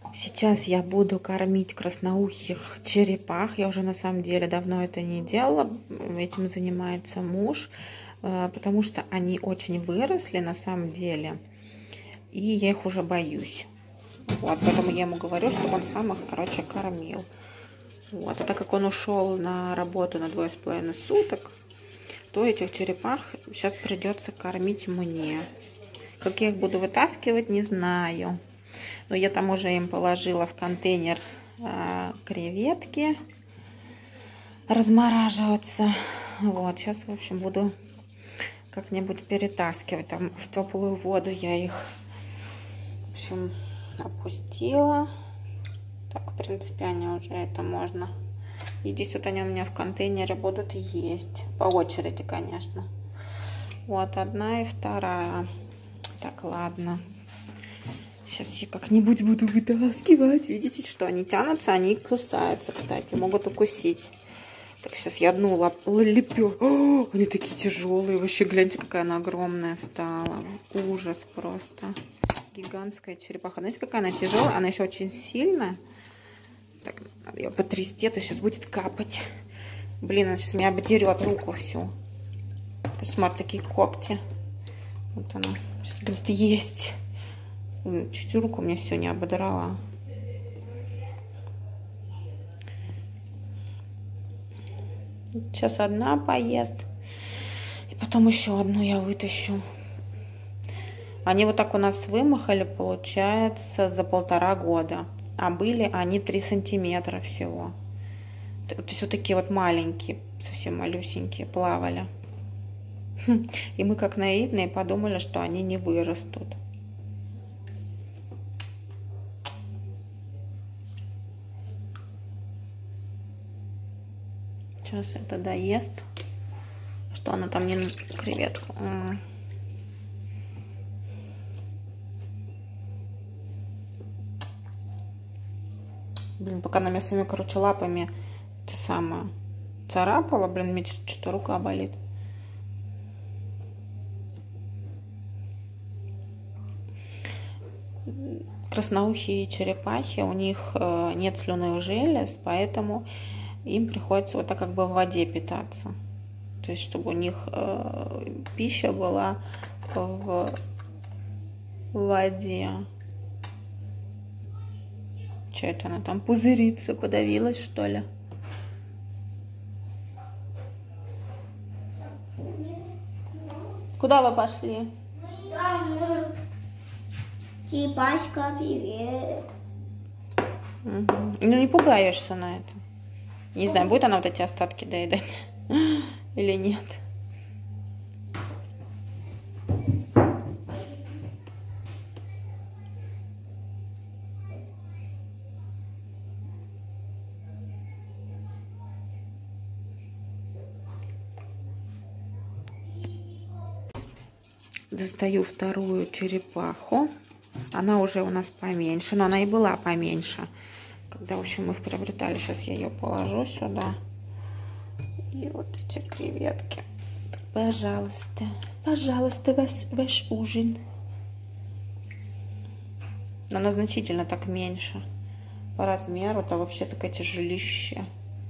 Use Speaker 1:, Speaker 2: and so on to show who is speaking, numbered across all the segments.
Speaker 1: Сейчас я буду кормить красноухих черепах. Я уже на самом деле давно это не делала. Этим занимается муж, потому что они очень выросли на самом деле. И я их уже боюсь. Вот, поэтому я ему говорю, чтобы он сам их, короче, кормил. Вот, а так как он ушел на работу на 2,5 суток, то этих черепах сейчас придется кормить мне. Как я их буду вытаскивать, не знаю. Но я там уже им положила в контейнер креветки размораживаться. Вот, сейчас, в общем, буду как-нибудь перетаскивать. Там в теплую воду я их, в общем, опустила. Так, в принципе, они уже это можно. И здесь вот они у меня в контейнере будут есть. По очереди, конечно. Вот, одна и вторая. Так, ладно. Сейчас я как-нибудь буду вытаскивать. Видите, что они тянутся, они кусаются, кстати, могут укусить. Так, сейчас я одну леплю. О, они такие тяжелые. Вообще, гляньте, какая она огромная стала. Ужас просто. Гигантская черепаха. Знаете, какая она тяжелая? Она еще очень сильная. Так, надо ее потрясти, а то сейчас будет капать. Блин, она сейчас меня обдерет руку всю. Кошмар, такие когти. Вот она. Сейчас будет есть. Чуть руку мне все не ободрала. Сейчас одна поест. И потом еще одну я вытащу. Они вот так у нас вымахали, получается, за 1,5 года. А были они 3 сантиметра всего. То есть вот такие вот маленькие, совсем малюсенькие, плавали. И мы как наивные подумали, что они не вырастут. Сейчас это доест. Что она там не креветку? Блин, пока она меня своими, короче, лапами это самое царапала, блин, мне что-то рука болит. Красноухие черепахи, у них нет слюнных желез, поэтому им приходится вот так как бы в воде питаться. То есть, чтобы у них пища была в воде. Что это она там пузырится, подавилась, что ли? Куда вы пошли?
Speaker 2: Черепашка, привет.
Speaker 1: Угу. Ну, не пугаешься на это. Не знаю, будет она вот эти остатки доедать или нет. Достаю вторую черепаху. Она уже у нас поменьше, но она и была поменьше. Когда, в общем, мы их приобретали, сейчас я ее положу сюда. И вот эти креветки. Пожалуйста, пожалуйста, ваш ужин. Но она значительно так меньше. По размеру-то вообще такое тяжелище.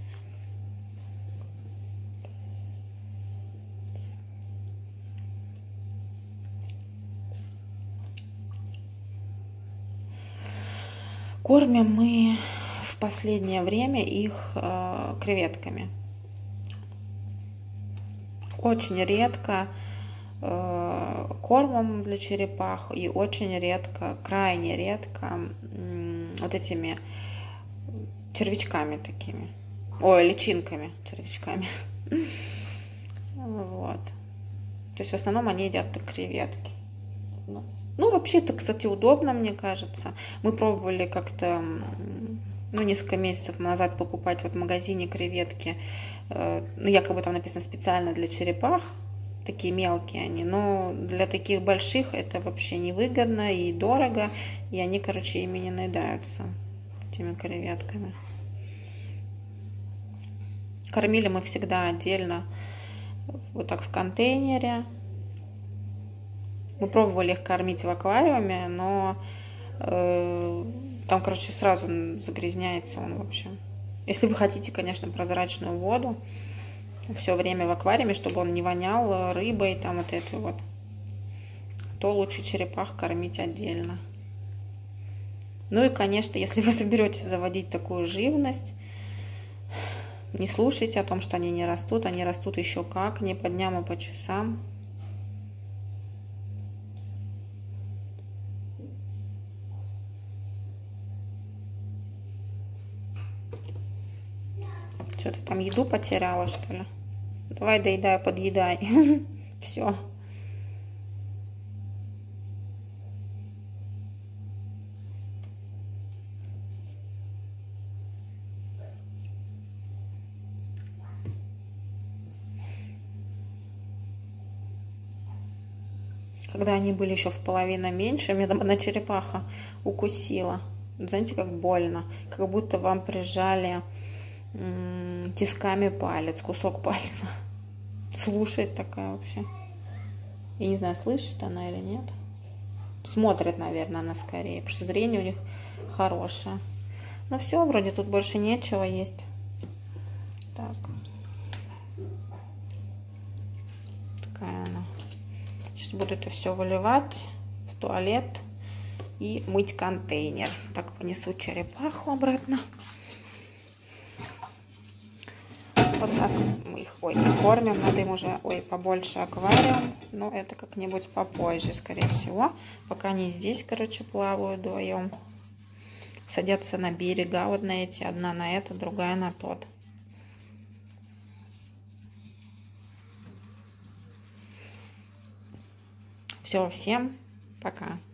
Speaker 1: Кормим мы в последнее время их креветками. Очень редко кормом для черепах и очень редко, крайне редко вот этими червячками такими. Ой, личинками, червячками. Вот. То есть в основном они едят креветки. Ну, вообще, это, кстати, удобно, мне кажется. Мы пробовали как-то, ну, несколько месяцев назад покупать вот в магазине креветки. Ну, якобы там написано специально для черепах. Такие мелкие они. Но для таких больших это вообще невыгодно и дорого. И они, короче, ими не наедаются, этими креветками. Кормили мы всегда отдельно, вот так в контейнере. Мы пробовали их кормить в аквариуме, но Там, короче, сразу загрязняется он, в общем. Если вы хотите, конечно, прозрачную воду, все время в аквариуме, чтобы он не вонял рыбой, там вот этой вот, то лучше черепах кормить отдельно. Ну и, конечно, если вы соберетесь заводить такую живность, не слушайте о том, что они растут еще как, не по дням, а по часам. Что ты там еду потеряла, что ли? Давай доедай, подъедай. Все. Когда они были еще в половину меньше, меня там одна черепаха укусила. Знаете, как больно. Как будто вам прижали тисками палец, кусок пальца. Слушает такая вообще. Я не знаю, слышит она или нет. Смотрит, наверное, она скорее, потому что зрение у них хорошее. Ну все, вроде тут больше нечего есть. Так. Такая она. Сейчас буду это все выливать в туалет и мыть контейнер. Так, понесу черепаху обратно. Вот так мы их, кормим. Надо им уже, побольше аквариум. Но это как-нибудь попозже, скорее всего. Пока они здесь, короче, плавают вдвоем. Садятся на берега вот на эти. Одна на это, другая на тот. Все, всем пока.